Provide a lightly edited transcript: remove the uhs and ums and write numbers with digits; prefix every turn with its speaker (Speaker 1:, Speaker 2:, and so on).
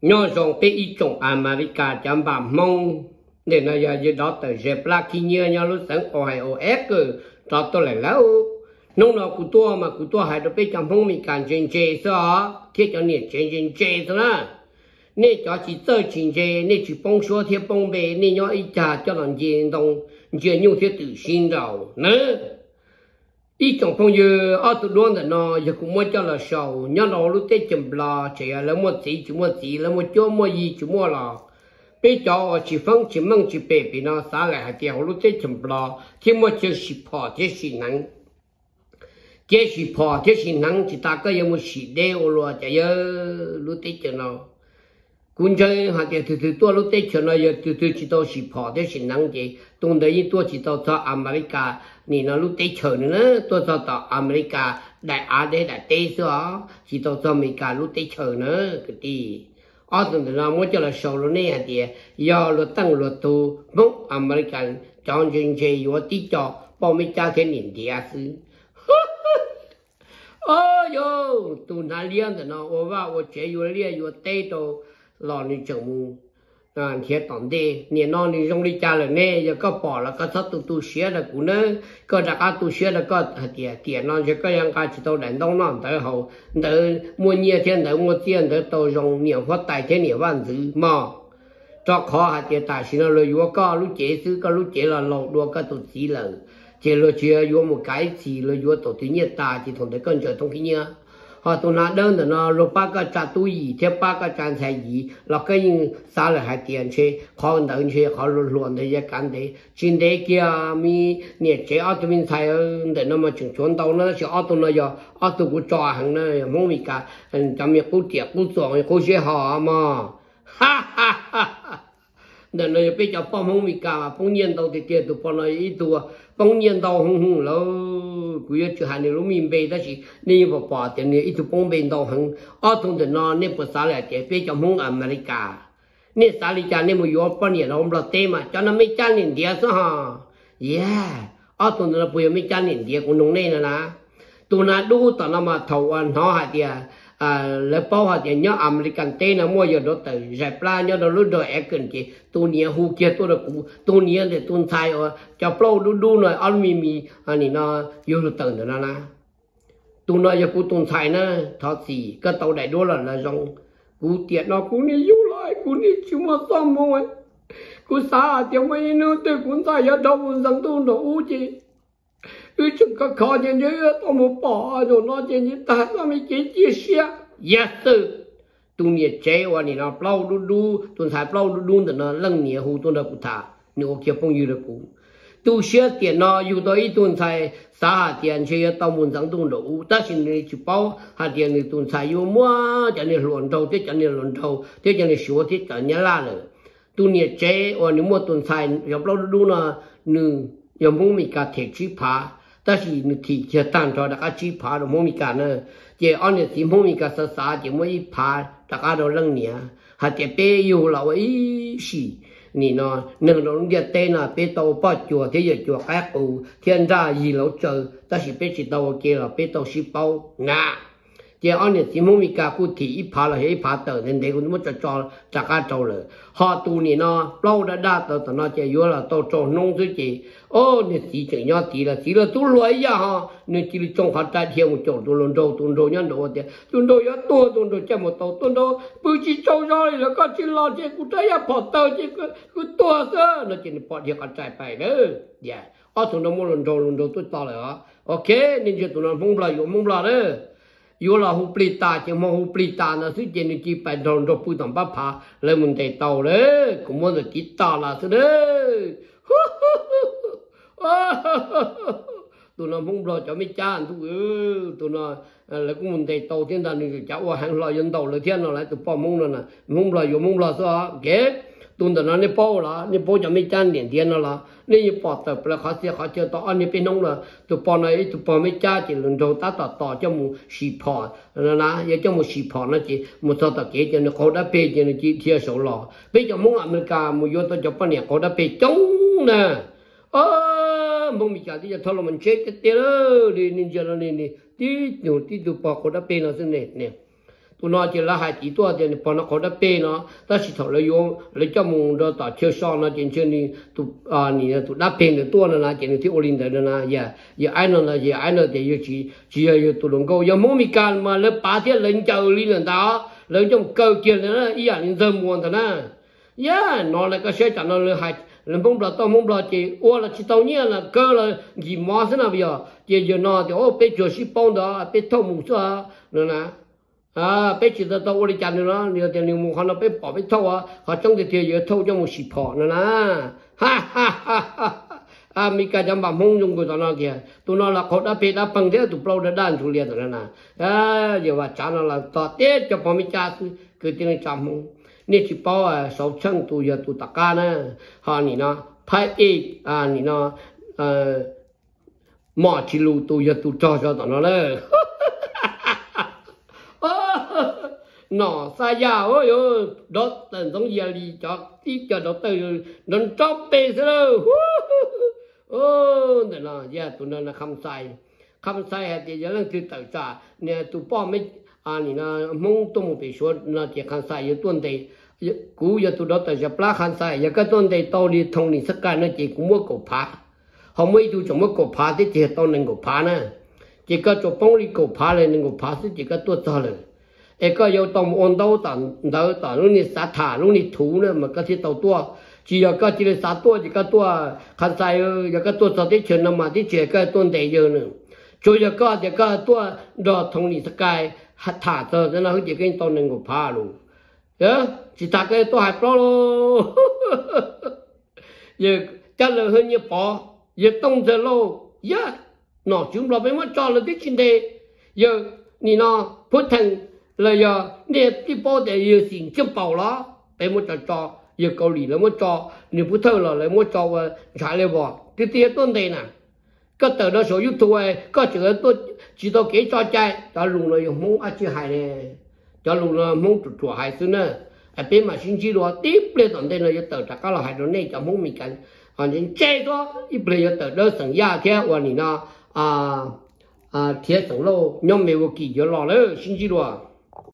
Speaker 1: nhớ rằng bị ít trong America chăm bà mong nên là giờ đó tới dẹp la khi nhớ nhau lúc sáng Ohio cơ cho tôi lại lâu nông nào của tôi hay được bị chăm phong mình càng trên chế sao thiết cho nhiệt trên chế sao nè cho chỉ tới trên chế nè chỉ bông số thiết bông bề nè nhớ ít cha cho làm gì đồng chuyện nhiều thiết tự xin đầu nữa ít trong phong như ở tụi đoan là nó giờ cũng muốn cho là sầu nhớ nó lúc tết chậm là chỉ là một gì là một chỗ một gì chúng mua là bây giờ chỉ phong chỉ mong chỉ bề bị nó xả lại hạt tiêu lúc tết chậm là thì một chiếc xì phò chiếc xì nắng chiếc xì phò chiếc xì nắng chỉ ta có một xì đeo rồi chỉ lúc tết chậm nó cũng chơi hạt tiêu từ tua lúc tết chậm nó giờ từ chỉ tao xì phò chiếc xì nắng gì tuần đấy tua chỉ tao cho America nè nó lúc tết chờ nữa tôi cho tao America đại Á đấy đại tây số chỉ tao cho America lúc tết chờ nữa cái gì ở tuần đó muốn cho là sầu luôn nè thì do luật tăng luật tu mốc American chọn chương trình của tí cho bao mấy cha cái niệm địa sư ôi yo tu nãy liên thì nó ở vào ở chế yo liên yo tây đồ lò đi chồng thiệt tỏng đi nè non đi trong đi cha là nè giờ có bỏ là có thắt tu sửa là cũng nữa có đặc ăn tu sửa là có tiền non giờ có yang cái chỉ tao đánh đông non tới hậu tới mua nhiều tiền tới mua tiền tới tao dùng nhiều phát tài thế nhiều vạn dữ mà cho khó hạt tiền tài xin là vừa có lúc chế xứ có lúc chế là lột đua có tu sĩ là chế là chế vừa một cái gì là vừa tổ tự nhiên ta chỉ thằng tới cơn trời thông khí nhá họ tụi nó đơn là nó lúc ba cái trả túi gì theo ba cái trang sai gì là cái xả lại hai tiền chơi họ đơn chơi họ luồn để cái đấy trên đấy kia mi nhiệt chế ở tụi mình xài để nó mà chuyển tàu nó sẽ ở tụi nó giờ ở tụi của trò hàng này mong mi cả chăm miệng cố tiệc cố giỏi cố chế họ mà ha ha ha để nó bây giờ phong không mi cả phong nhiên tàu thì tiền tụi phong nó ít tụi phong nhiên tàu hung lâu cứ cho hai người lúc mình về đó chỉ nên vào bỏ tiền này ít phong bên tàu hung ở trong đó nó nên bớt xả lại tiền bây giờ phong America nên xả lại tiền nên một yếu bao nhiêu nó không tem mà cho nó mấy trăm nghìn tiền sao hả yeah ở trong đó nó bây giờ mấy trăm nghìn tiền cũng nông này nè tụi nó đủ tụi nó mà thầu ăn họ hạt tiền lấy bao hạt tiền nhớ American tên nó mua giờ đó tới giải plan nhớ đó lúc đó em cần gì tôi nhớ hú kia tôi là cũ tôi nhớ để tôi sai rồi cho bao đu rồi ăn mì anh nó yêu được tận rồi nè tôi nói giờ cũ tôi sai nữa thật gì cái tàu đại đua là dòng cũ tiền nó cũ này yêu lại cũ này chưa mà xong rồi cũ xa tiếng mấy nữa tôi cũng sai ở đâu rằng tôi nó u gì chúng có khó như thế tôi một bỏ rồi nó trên như ta nó mới chia sẻ yes sir tôi nhiệt chế và nó bao đu tôi thấy bao đu thì nó lăng nhiệt hú tôi đã cụ thả nếu kia phong như được cụ tôi sửa tiền nó yêu tôi tôi thấy xã tiền chơi tao muốn rằng tôi đủ ta xin đi chụp bao hạt tiền thì tôi thấy yêu mua cho nên luồn đầu thế cho nên luồn đầu thế cho nên sửa thế cho nên là nữa tôi nhiệt chế và nếu mua tôi thấy yêu bao đu nó nương yêu muốn mình cả thể chip phá ta chỉ thì chỉ tàn cho đại家去爬的莫米干呢，这按的是莫米干是啥？就莫一爬，大家都冷呢，还得别有了一是，你呢，能容易带呢，别到把脚这也脚改步，天炸一路走，但是别知道我给了，别到是包啊。这按的是莫米干古体一爬了，一爬到人家我就找大家找了，好多年呢，老的大到那这有了到找弄自己。哦，你提前要提了都来呀哈！你提了中华大天我叫都轮到人多的，轮到要多这么多，轮到不去招上来了，个去老这古代要跑到这个多少，那今天跑这个再摆了呀！啊，从那么轮到都到了啊 ，OK， 你就都能蒙不了有蒙不了的。有了胡不大，就么胡不大呢？是今天去摆轮到不当把爬，来问题到了，我们就知道了是的。tụi nó không lo cho mấy cha tụi nó là cũng muốn thấy tàu thiên đàng thì cháu hàng lo dân tàu là thiên nó lại tụi bỏ mông rồi nè mông lo sao kế tụi nó nè bỏ cho mấy cha điện thiên nó là nếu bỏ tập là khó chơi tao anh bên nông là tụi bỏ mấy cha chỉ lần đầu ta tỏ cho một xì phò là cho một xì phò nó chỉ một số tập kế cho nó khó đã bê cho nó chỉ thiệt số lò bây giờ muốn America một vô tao cho bao nhiêu khó đã bê chống nè mong mình trả thì thôi là mình chết cái tiền đó đi nên giờ nó nên đi tí tụ bỏ khó đã bê nó xin nè tụi nó chỉ là hai chỉ tua thì bọn nó có đáp bê nó ta chỉ thầu lấy vô lấy cho mùng đó tao chơi son nó trên trên đi tụi tụi đáp bê được tua nó là trên thì olin đấy nó giờ ai nó là giờ ai nó thì giờ chỉ giờ tụi đồng câu giờ mỗi can mà lấy ba thiết lên chờ lên là đó lên trong câu kia nó ý anh giờ muộn thôi nè nó là cái xe chở nó là hai là mông bờ tao mông bờ chỉ ô là chỉ tao nhớ là cơ là gì mà thế nào bây giờ chỉ giờ nó thì ô bé chờ ship bông đó bé thâu mùng xưa nữa nè bé chỉ tao ô đi chăn nữa nhiều tiền nhiều mùng nó bé bỏ bé thâu họ trong thì giờ thâu cho một ship họ nữa nè mi cái trong bàm hông dùng của tao nó kìa tụi nó là họ đã bé đã bằng thế tụi bao đã đan tụi liền rồi nè giờ và cha nó là tao tết cho bọn mi cha cứ tiếng chăm hông nè chỉ bảo sáu chân tụi giờ tụi tất cả nè họ nè nó phải ít nè nó mỏ chỉ lù tụi giờ tụi cho tụi nó đấy nó sai già ôi đó tận giống giờ đi cho tí cho đó từ nó chóp bê rồi nè nó giờ tụi nó là không sai thì giờ lần thứ tự trả nè tụi bao mấy nè nó mong tụi một bị số nó chỉ không sai giờ tuần đấy cú giờ tụi đó tại giờ plá khăn sai giờ cái tuần đây tao đi thông đi tất cả nó chỉ cũng mua cổ phá họ mới tụi chúng mua cổ phá thì chỉ tao nên cổ phá nè chỉ có chỗ bông đi cổ phá lên nên cổ phá thì chỉ có tuột cho lên ấy có yêu tao ôn đâu tao lúc này sát thả lúc này thú nữa mà cái thì tao tua chỉ giờ cái chỉ là sát tua chỉ có tua khăn sai giờ cái tua cho cái chuyện nào mà cái chuyện cái tuần đây giờ nữa rồi giờ cái tua đó thông đi tất cả thả cho nên là chỉ cái tao nên cổ phá luôn chỉ ta cái tôi hạt đó luôn giờ chắc là hơn như bỏ giờ tông giờ lâu nó chúng nó phải mất cho là tích trên đây giờ ni nó phút thành là giờ nè cái bao để giờ xin chấp bảo đó phải mất cho giờ Cao Lý là mất cho nếu phút thơ là lại mất cho trả lại bỏ cái tiền tuần đây nè cái tờ đó số YouTube có chữ tôi chỉ tao kể cho chạy ta luôn là dùng mông ăn chưa hại nè cho luôn là mông chuột hại xưa nè bên mà xin chỉ đó tiếp lên tận đây là giờ tờ chắc là hại rồi này cho mông mình cần những chơi đó ít bây giờ tờ đó sản gia theo và nó thiết sản lô nhóm mấy cái kỳ cho lò nữa xin chỉ đó